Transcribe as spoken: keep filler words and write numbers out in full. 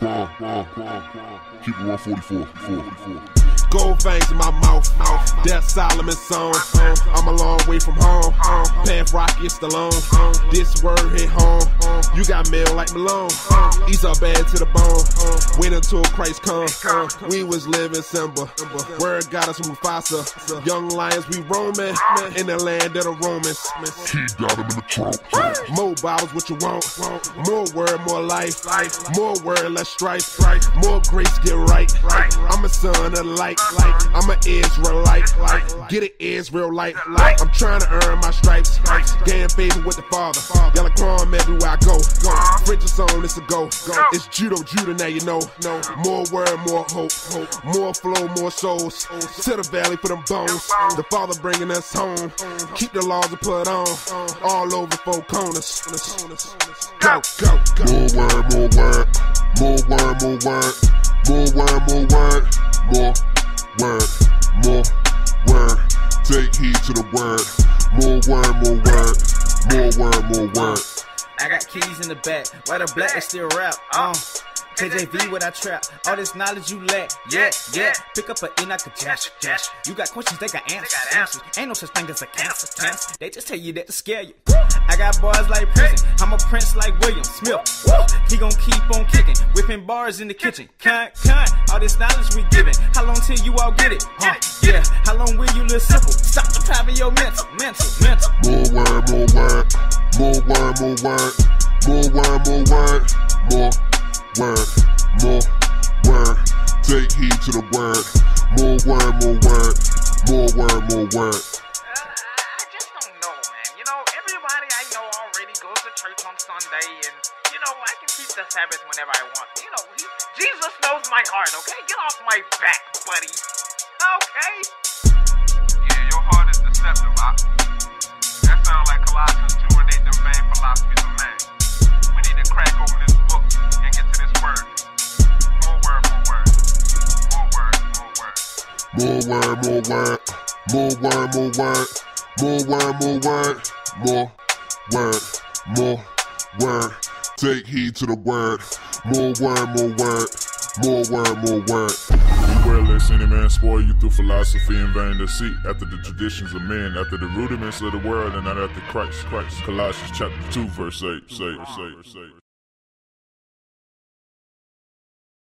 Keep it one forty-four. Gold fangs in my mouth, that's Solomon's song. I'm a long way from home, Path Rocky Stallone. This word hit home, you got mail like Malone. Esau bad to the bone, wait until Christ come. We was living Simba, word got us Mufasa. Young lions we roaming, in the land of the Romans. He got him in the trunk. More bottles, what you want, more word, more life. More word, less strife. More grace, get right. I'm a son of the light. I'm an Israelite. Get it, Israel light. I'm trying to earn my stripes. Gain favor with the Father. Y'all crumb everywhere I go. French song, it's a go. It's judo, Judah, now you know. More word, more hope. More flow, more souls. To the valley for them bones. The Father bringing us home. Keep the laws to put on. All over four corners. Go, go, go. More word, more word. More word, more word. More word, more word. More word, more word. Take heed to the word. More word, more word. More word, more word. I got keys in the back. Why the black is still rap? Um. K J V what I trap, all this knowledge you lack, yeah, yeah. Pick up a Enoch a Jash, Jash. You got questions, they got answers, answers. Ain't no such thing as a cancer test. They just tell you that to scare you. I got bars like prison, I'm a prince like William Smith. He gon' keep on kicking, whipping bars in the kitchen. Cunt, cunt, all this knowledge we giving. How long till you all get it? Huh, yeah, how long will you live simple? Stop depriving your mental, mental, mental. More word, more word. More word, more word. More word, more word. More word, more word. Take heed to the word. More word, more word. More word, more word. Uh, I just don't know, man. You know, everybody I know already goes to church on Sunday, and you know, I can keep the Sabbath whenever I want. You know, he, Jesus knows my heart. Okay, get off my back, buddy. Okay. Yeah, your heart is deceptive. I, that sounds like Colossians two and eight, them vain philosophies of man. We need to crack open this book and get to this word. More word, more word. More word, more word. More word, more word. More word, more word. More word, more word. More word, more word. Take heed to the word. More word, more word. More word, more word. Beware lest any man spoil you through philosophy and vain deceit, after the traditions of men, after the rudiments of the world, and not after Christ. Christ. Colossians chapter two, verse eight. Say, say, say.